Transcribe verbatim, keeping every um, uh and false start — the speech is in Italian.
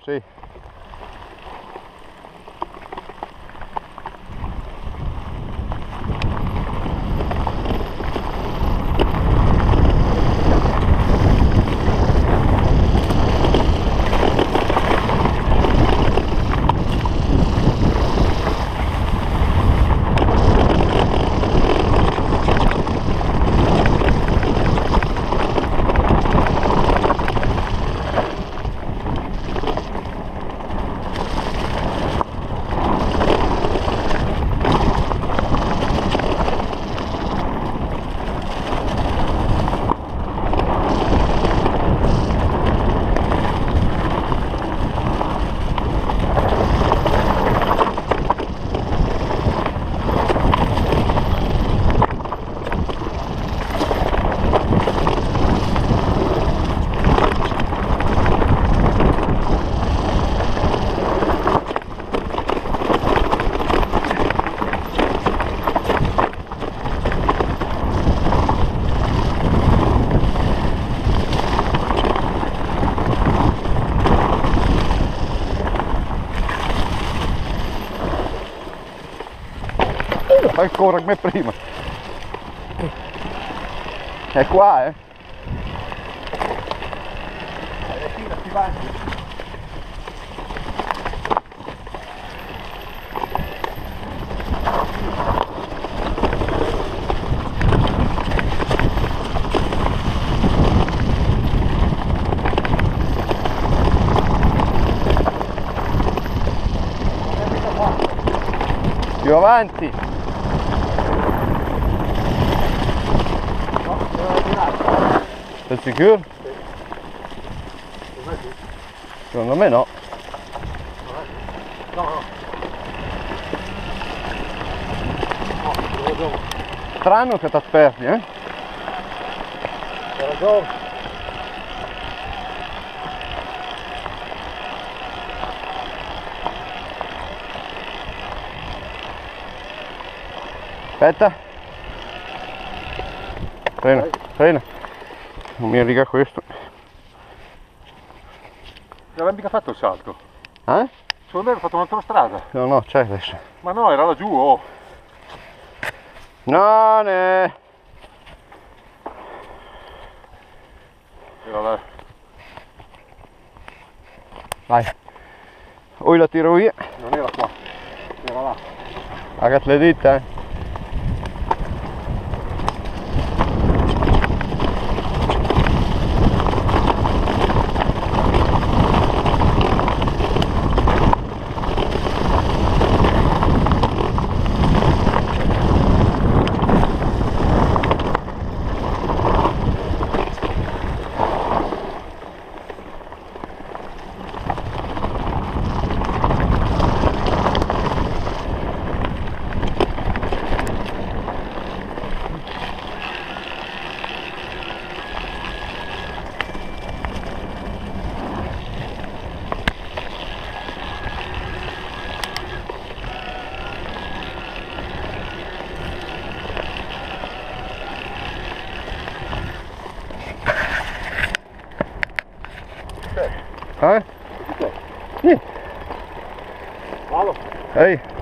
Sì. Ancora come prima. È qua, eh? Più avanti. Sei sicuro? Secondo me no. No, no. Strano che ti aspetti, eh? Hai ragione. Aspetta. Frena, frena. Non mi riga questo. Non aveva mica fatto il salto. Eh? Secondo me aveva fatto un'altra strada. No, no, c'è adesso. Ma no, era laggiù, oh. No, ne. Era là. Vai. Oi la tiro via. Non era qua. Era là. Agate le dita, eh. Eh? Di te. Sì. Vado. Ehi.